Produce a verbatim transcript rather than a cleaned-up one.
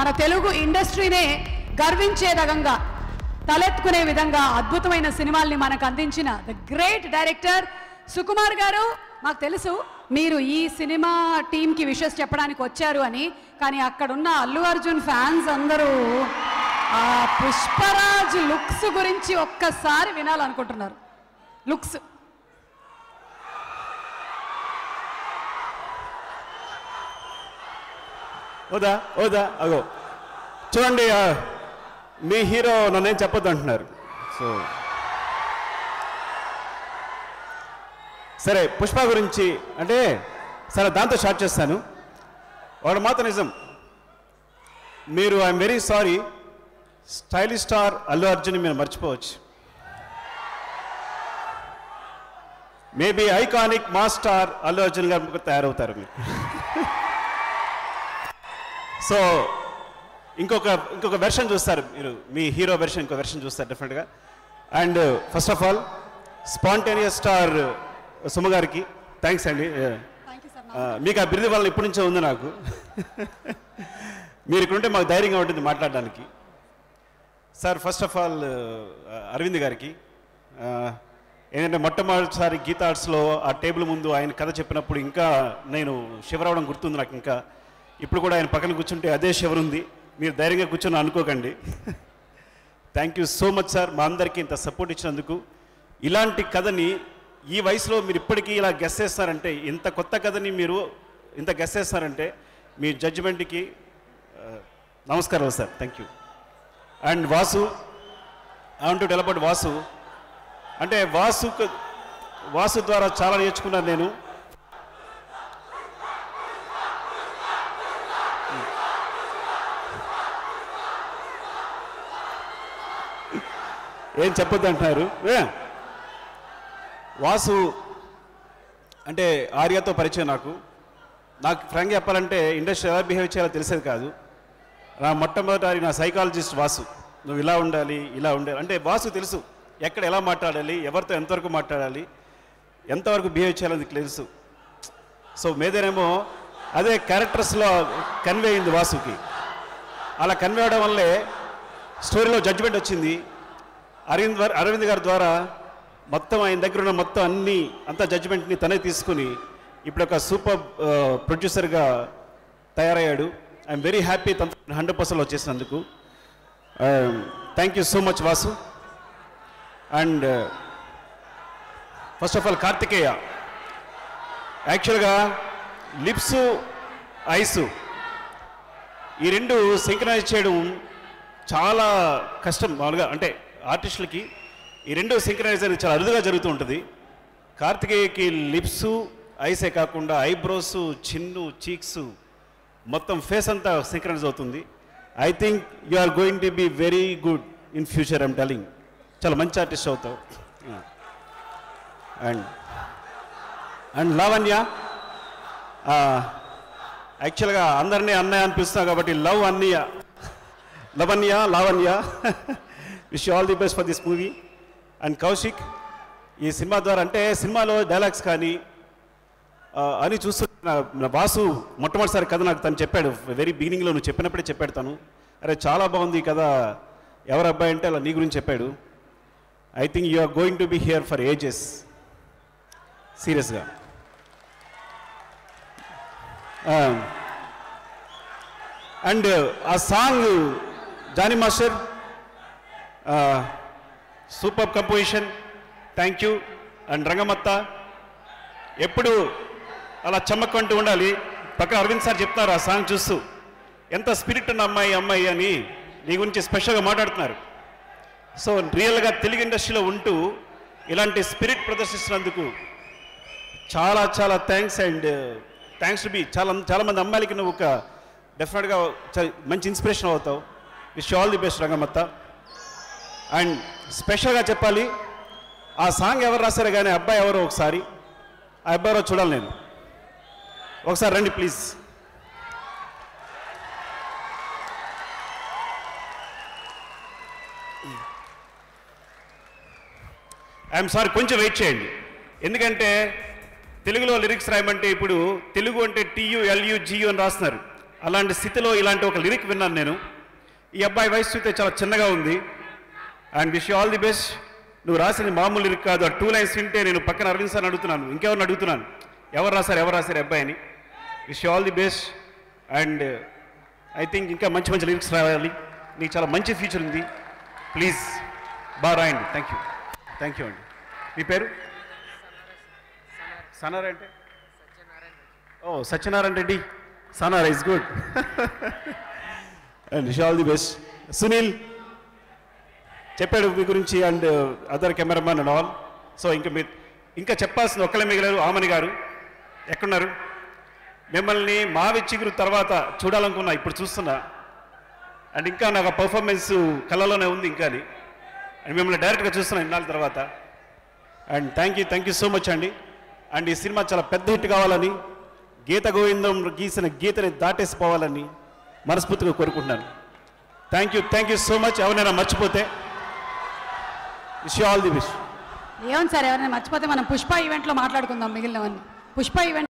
మన తెలుగు ఇండస్ట్రీనే గర్వించేదగంగా తలెత్తుకునే విధంగా అద్భుతమైన సినిమాల్ని మనకు అందించిన ద గ్రేట్ డైరెక్టర్ సుకుమార్ గారు. మాకు తెలుసు మీరు ఈ సినిమా టీంకి విషెస్ చెప్పడానికి వచ్చారు అని, కానీ అక్కడున్న అల్లు అర్జున్ ఫ్యాన్స్ అందరూ ఆ పుష్పరాజ్ లుక్స్ గురించి ఒక్కసారి వినాలనుకుంటున్నారు. లుక్స్ ఓదా ఓదా అగో చూడండి, మీ హీరో నన్నేం చెప్పొద్దు అంటున్నారు. సో సరే, పుష్ప గురించి అంటే సరే దాంతో స్టార్ట్ చేస్తాను. వాడు మాత్రం నిజం, మీరు I'm very sorry, stylish star Allu Arjun మీరు మర్చిపోవచ్చు. Maybe iconic mass star Allu Arjun గారు తయారవుతారు మీరు. సో ఇంకొక ఇంకొక వెర్షన్ చూస్తారు మీరు, మీ హీరో వెర్షన్ ఇంకో వెర్షన్ చూస్తారు డెఫినెట్గా. And first of all spontaneous star Suma గారికి థ్యాంక్స్ అండి. మీకు ఆ బిరుదు వల్ల ఇప్పటి నుంచో ఉంది నాకు. మీరు ఇక్కడుంటే మాకు ధైర్యంగా ఉంటుంది మాట్లాడడానికి. Sir first of all Aravind గారికి ఏంటంటే మొట్టమొదటిసారి గీతా ఆర్ట్స్లో ఆ టేబుల్ ముందు ఆయన కథ చెప్పినప్పుడు ఇంకా నేను షివరవడం గుర్తుంది నాకు. ఇంకా ఇప్పుడు కూడా ఆయన పక్కన కూర్చుంటే అదే షివర్ ఉంది. మీరు ధైర్యంగా కూర్చొని అనుకోకండి. Thank you so much sir, మా అందరికీ ఇంత సపోర్ట్ ఇచ్చినందుకు. ఇలాంటి కథని ఈ వయసులో మీరు ఇప్పటికీ ఇలా గెస్ చేస్తారంటే, ఇంత కొత్త కథని మీరు ఇంత గెస్ చేస్తారంటే మీ జడ్జిమెంట్కి నమస్కారం sir. Thank you. And Vasu, I want to tell about Vasu. అంటే వాసు వాసు ద్వారా చాలా నేర్చుకున్నాను నేను. ఏం చెప్పొద్దు అంటున్నారు. వాసు అంటే ఆర్యతో పరిచయం నాకు. నాకు ఫ్రాంక్గా చెప్పాలంటే ఇండస్ట్రీ ఎలా బిహేవ్ చేయాలో తెలిసేది కాదు. నా మొట్టమొదటి నా సైకాలజిస్ట్ వాసు. నువ్వు ఇలా ఉండాలి, ఇలా ఉండాలి అంటే వాసు తెలుసు ఎక్కడ ఎలా మాట్లాడాలి, ఎవరితో ఎంతవరకు మాట్లాడాలి, ఎంతవరకు బిహేవ్ చేయాలని తెలుసు. సో మీదేనేమో అదే క్యారెక్టర్స్లో కన్వే అయింది వాసుకి. అలా కన్వే అవడం వల్లే స్టోరీలో జడ్జిమెంట్ వచ్చింది. అరవింద్ అరవింద్ గారి ద్వారా మొత్తం ఆయన దగ్గర ఉన్న మొత్తం అన్ని అంత జడ్జిమెంట్ని తనే తీసుకుని ఇప్పుడు ఒక సూపర్ ప్రొడ్యూసర్గా తయారయ్యాడు. ఐఎమ్ వెరీ హ్యాపీ తన హండ్రెడ్ పర్సెంట్ వచ్చేసినందుకు. Thank you so much Vasu. And first of all Karthikeya, యాక్చువల్గా లిప్సు ఐసు ఈ రెండు సింక్రనైజ్ చేయడం చాలా కష్టం. మామూలుగా అంటే ఆర్టిస్టులకి ఈ రెండు సింక్రనైజ్ అనేది చాలా అరుదుగా జరుగుతూ ఉంటుంది. కార్తికేయకి లిప్సు ఐసే కాకుండా ఐబ్రోస్, చిన్ను, చీక్స్ మొత్తం ఫేస్ అంతా సింక్రనైజ్ అవుతుంది. I think you are going to be very good in future. I'm telling, చాలా మంచి ఆర్టిస్ట్ అవుతావు. అండ్ అండ్ లావణ్య, యాక్చువల్గా అందరినీ అన్నయ్య అనిపిస్తున్నావు కాబట్టి లవ్ అన్నయ్య, Lavanya, Lavanya, wish all the best for this movie. And Kaushik, ఈ సినిమా ద్వారా అంటే సినిమాలో డైలాగ్స్ కానీ అని చూస్తున్న వాసు మొట్టమొదటిసారి కథ నాకు తను చెప్పాడు. వెరీ బిగినింగ్లో నువ్వు చెప్పినప్పుడే చెప్పాడు తను, అరే చాలా బాగుంది ఈ కథ, ఎవరు అబ్బాయి అంటే అలా నీ గురించి చెప్పాడు. I think you are going to be here for ages, సీరియస్గా. అండ్ ఆ song Jani master super composition, thank you. And Rangammatha ఎప్పుడు అలా చమ్మక్కంటూ ఉండాలి. పక్కన అరవింద్ సార్ చెప్తారు ఆ సాంగ్ చూస్తూ, ఎంత స్పిరిట్ ఉన్న అమ్మాయి అమ్మాయి అని నీ గురించి స్పెషల్గా మాట్లాడుతున్నారు. సో రియల్గా తెలుగు ఇండస్ట్రీలో ఉంటూ ఇలాంటి స్పిరిట్ ప్రదర్శిస్తున్నందుకు చాలా చాలా thanks. And thanks to be చాలా చాలామంది అమ్మాయిలకి నువ్వు ఒక డెఫినెట్గా మంచి ఇన్స్పిరేషన్ అవుతావు. Wish all the best Rangammatha. And స్పెషల్గా చెప్పాలి, ఆ సాంగ్ ఎవరు రాశారు కానీ అబ్బాయి ఎవరో ఒకసారి, ఆ అబ్బాయి ఎవరో చూడాలి నేను. ఒకసారి రండి ప్లీజ్. ఐఎమ్ సారీ, కొంచెం వెయిట్ చేయండి. ఎందుకంటే తెలుగులో లిరిక్స్ రాయమంటే ఇప్పుడు తెలుగు అంటే టీయు ఎల్యు జియు అని రాస్తున్నారు. అలాంటి స్థితిలో ఇలాంటి ఒక లిరిక్ విన్నాను నేను. ఈ అబ్బాయి వయసు చూస్తే చాలా చిన్నగా ఉంది. And wish you all the best. నువ్వు రాసిన మామూలు లిరిక్ కాదు, ఆ టూ లైన్స్ వింటే నేను పక్కన అరవింద్ సార్ని అడుగుతున్నాను, ఇంకెవరిని అడుగుతున్నాను, ఎవరు రాశారు ఎవరు రాశారు అబ్బాయిని. Wish you all the best. And I think ఇంకా మంచి మంచి లిరిక్స్ రావాలి, నీకు చాలా మంచి ఫ్యూచర్ ఉంది. ప్లీజ్ బాగా రాయండి. థ్యాంక్ యూ థ్యాంక్ యూ అండి. మీ పేరు? సనార్ అంటే ఓ Satyanarayana Reddy. Sanar is good. And wish all the best. Sunil చెప్పాడు మీ గురించి and other cameraman and all. So ఇంకా మీరు ఇంకా చెప్పాల్సిన ఒక్కలే మిగిలారు. ఆమని గారు ఎక్కడున్నారు? మిమ్మల్ని మావి చిగురు తర్వాత చూడాలనుకున్నా, ఇప్పుడు చూస్తున్నా. అండ్ ఇంకా నాకు ఆ పర్ఫార్మెన్స్ కళ్ళలోనే ఉంది ఇంకా అని. అండ్ మిమ్మల్ని డైరెక్ట్గా చూస్తున్నా ఇన్నాళ్ళ తర్వాత. And thank you thank you so much అండి. అండ్ ఈ సినిమా చాలా పెద్ద హిట్ కావాలని, గీత గోవిందం గీసిన గీతని దాటేసిపోవాలని మనస్ఫూర్తిగా కోరుకుంటున్నాను. Thank you thank you so much. ఎవరైనా మర్చిపోతే wish you all the best. ఏమని సార్, ఎవరైనా మర్చిపోతే మనం పుష్ప ఈవెంట్లో మాట్లాడుకుందాం మిగిలినవన్నీ. పుష్ప ఈవెంట్